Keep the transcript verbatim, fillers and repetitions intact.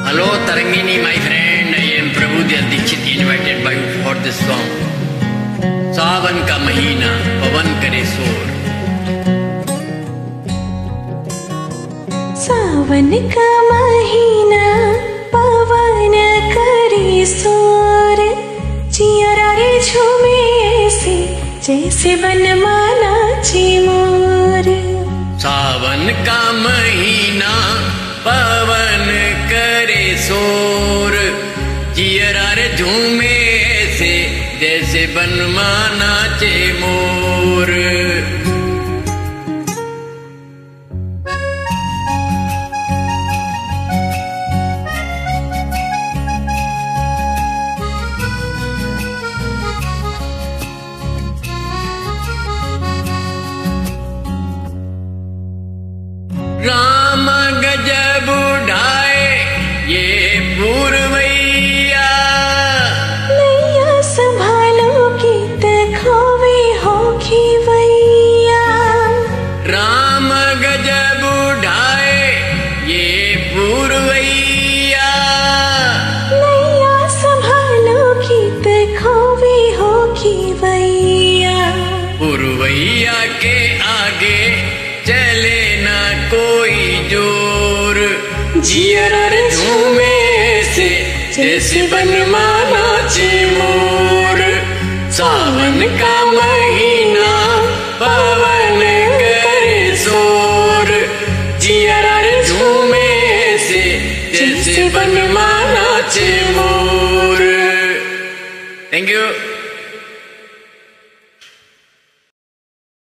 Hello Tarangini, my friend. I am Prabhudev Dixit, invited by you for this song. सावन का महीना पवन करे शोर। सावन का महीना पवन करे शोर, चियरा रे झूमे ऐसे जैसे बनमाना ची मोर। सावन का महीना पवन करे शोर, चियरा रे झूमे ऐसे जैसे बनमाना चे मोर। राम गजब उठाए ये पूर्वैया, नैया संभालो की तखोवे हो खीवैया। राम गजब उठाए ये पूर्वैया, नैया संभालो की तखोवे हो खीवैया। पूर्वैया के आगे चले ना कोई जोर, जियरा रे झूमे ऐसे जैसे बनमाना चे मोर। सावन का महीना पवन करे शोर, जियरा रे झूमे ऐसे जैसे बनमाना चे मोर। Thank you.